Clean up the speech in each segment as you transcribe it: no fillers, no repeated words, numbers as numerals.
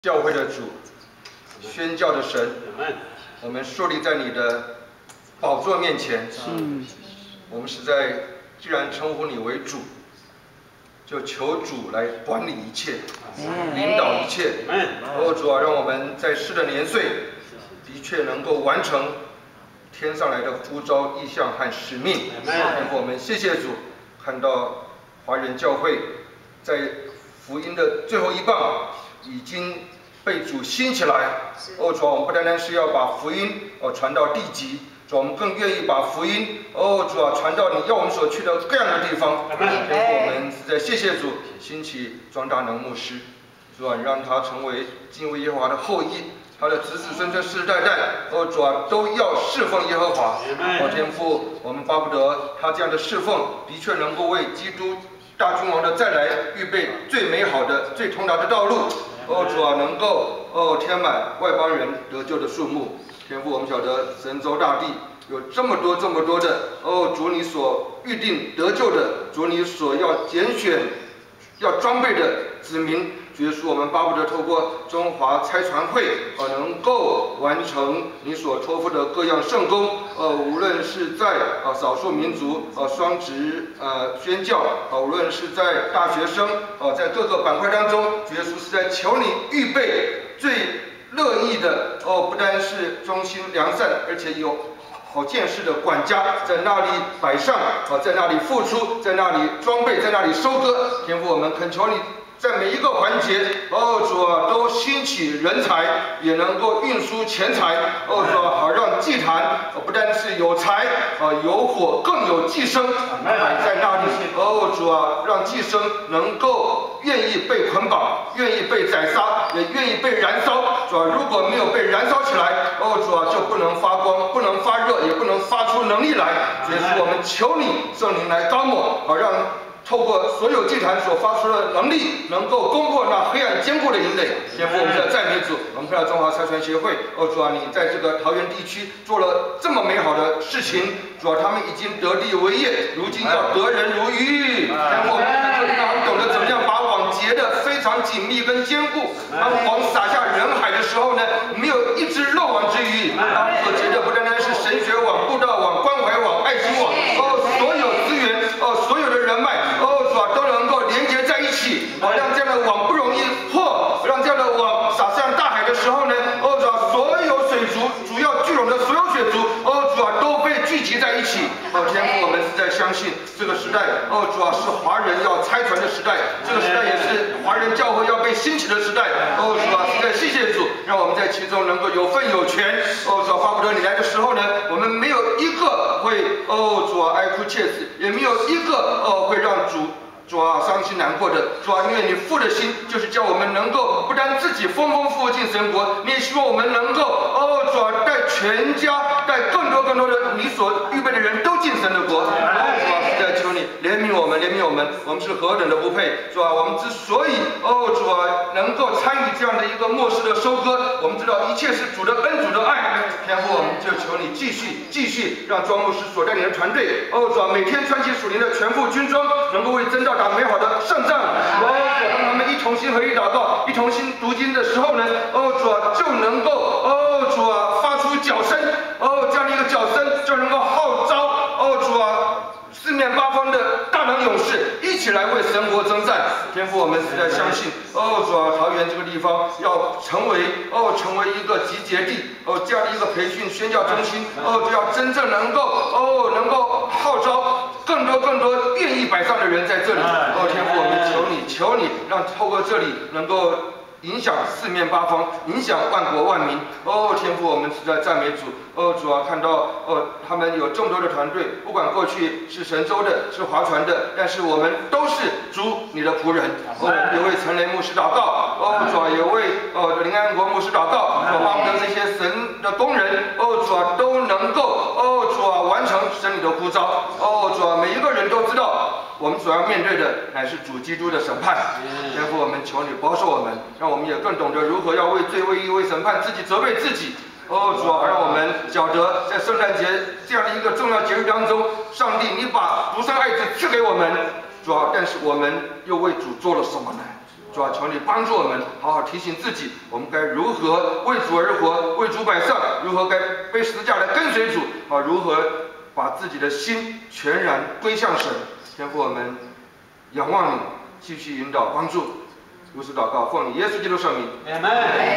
教会的主，宣教的神，我们树立在你的宝座面前。我们实在既然称呼你为主，就求主来管理一切，领导一切。主啊，让我们在世的年岁，的确能够完成天上来的呼召、意向和使命。我们谢谢主，看到华人教会在福音的最后一棒已经被主兴起来。主啊，我们不单单是要把福音传到地极，主啊，我们更愿意把福音主啊传到你要我们所去的各样的地方。我们实在谢谢主兴起庄大能牧师，主啊，让他成为敬畏耶和华的后裔。他的子子孙孙世世代代，主啊，都要侍奉耶和华。天父，我们巴不得他这样的侍奉，的确能够为基督大君王的再来预备最美好的、最通达的道路。主啊，能够填满外邦人得救的数目。天父，我们晓得神州大地有这么多的主你所预定得救的，主你所要拣选、要装备的子民。主耶稣，我们巴不得透过中华差传会，能够完成你所托付的各样圣工。无论是在少数民族双职宣教，无论是在大学生在各个板块当中，主耶稣是在求你预备最乐意的不单是忠心良善，而且有好见识的管家在那里摆上，在那里付出，在那里装备，在那里收割。天父，我们恳求你在每一个环节，主啊，都兴起人才，也能够运输钱财，主啊，好让祭坛不单是有财有火，更有祭牲摆在那里。主啊，让祭牲能够愿意被捆绑，愿意被宰杀，也愿意被燃烧。主啊，如果没有被燃烧起来，主啊，就不能发光，不能发热，也不能发出能力来。所以说，我们求你圣灵来高抹，好让透过所有祭坛所发出的能力，能够攻破那黑暗坚固的营垒。天父，我们的赞美主，我们看到中华差传协会，主啊，你在这个桃园地区做了这么美好的事情，主啊，他们已经得地为业，如今要得人如玉。天父，我们求你让他们懂得怎么样把网结得非常紧密跟坚固。当网撒下人海的时候呢，没有一只漏网之鱼。他们所结的不单单是神学网、布道网、关怀网、爱心网，所有资源，所有的人脉。都能够连接在一起，让这样的网不容易破，让这样的网撒向大海的时候呢，主啊，所有水族主要聚拢的所有水族，主啊，都被聚集在一起。天父，我们实在相信这个时代，主啊，是华人要差传的时代，这个时代也是华人教会要被兴起的时代。主啊，实在谢谢主，让我们在其中能够有份有权。主啊，巴不得你来的时候呢，我们没有一个会主啊哀哭切齿，也没有一个会让主啊，伤心难过的主啊，因为你父的心就是叫我们能够不但自己丰丰富富进神国，你也希望我们能够主啊，带全家，带更多的你所预备的人都进神的国。主啊，实在求你怜悯我们，我们是何等的不配。主啊，我们之所以主啊能够参与这样的一个末世的收割，我们知道一切是主的恩，主的爱。天父，我们就求你继续让庄牧师所带领的团队，主啊，每天穿起属灵的全副军装，能够为真道打美好的胜仗。让他们一同心合一祷告，一同心读经的时候呢，主啊，就能够主啊发出角声，这样的一个角声就能够号召主啊四面八方的大能勇士一起来为神国征战。天父，我们实在相信，主啊，桃园这个地方要成为一个集结地，这样的一个培训宣教中心，就要真正能够号召更多愿意摆上的人在这里。天父，我们求你，让透过这里能够影响四面八方，影响万国万民。天父，我们实在赞美主。主啊，看到他们有众多的团队，不管过去是神州的，是华传的，但是我们都是主你的仆人。也为陈雷牧师祷告，主啊，也为林安国牧师祷告，巴不得这些神的工人，主啊，都能够主啊完成神你的呼召。主啊，每一个人都知道我们所要面对的乃是主基督的审判。天父，我们求你保守我们，让我们也更懂得如何要为罪、为义、为审判自己责备自己。主啊，让我们晓得在圣诞节这样的一个重要节日当中，上帝你把独生爱子赐给我们，主啊，但是我们又为主做了什么呢？ 主啊，求你帮助我们，好好提醒自己，我们该如何为主而活，为主摆上，如何该背十字架来跟随主，啊，如何把自己的心全然归向神。天父，我们仰望你，继续引导帮助。如此祷告，奉你耶稣基督圣名。 阿门。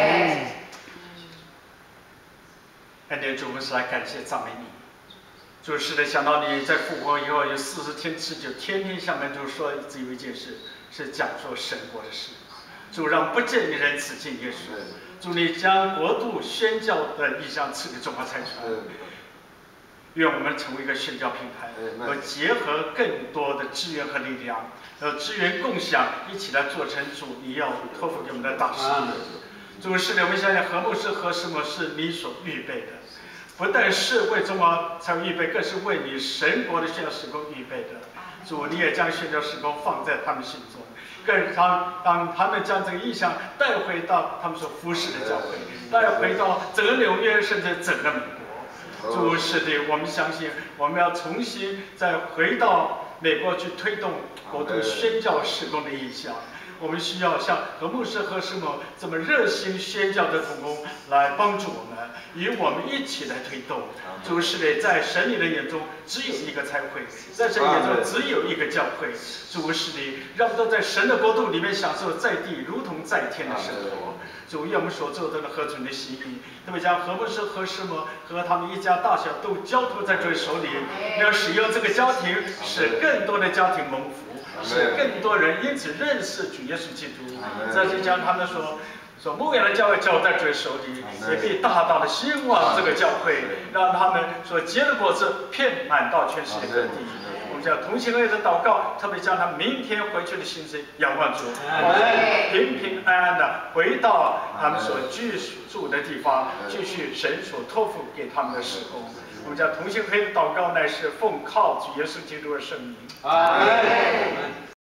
恩典主，我们是来感谢赞美你。主是的，想到你在复活以后有40天持久，天天向门徒说只有一件事，是讲说神国的事。主让不见的人此进耶稣。主你将国度宣教的意向赐给中华财团。愿我们成为一个宣教品牌，和结合更多的资源和力量，资源共享，一起来做成主你要托付给我们的大事业。主是的，我们相信何牧师和什么是你所预备的，不但是为中华财预备，更是为你神国的宣教事工预备的。主，你也将宣教事工放在他们心中，更让他们将这个意向带回到他们所服侍的教会，带回到整个纽约，甚至整个美国。主是的，我们相信我们要重新再回到美国去推动国度宣教事工的意向。我们需要像何牧师和师母这么热心宣教的同工来帮助我们，与我们一起来推动。主是的，在神你的眼中只有一个差会，在神眼中只有一个教会。主是的，让我们都在神的国度里面享受在地如同在天的生活。主，愿我们所做的合主你的心意，那么将何牧师和师母和他们一家大小都交托在主手里，要使用这个家庭，使更多的家庭蒙福，使更多人因此认识主耶稣基督。再就将他们所牧养的教会交在主手里，也可以大大的兴旺这个教会，让他们所结的果子遍满到全世界各地。我们将同心合意的祷告，特别将他明天回去的心思仰望主，平平安安的回到他们所居住的地方，继续神所托付给他们的事工。我们将同心合意的祷告，乃是奉靠主耶稣基督的圣名。阿门。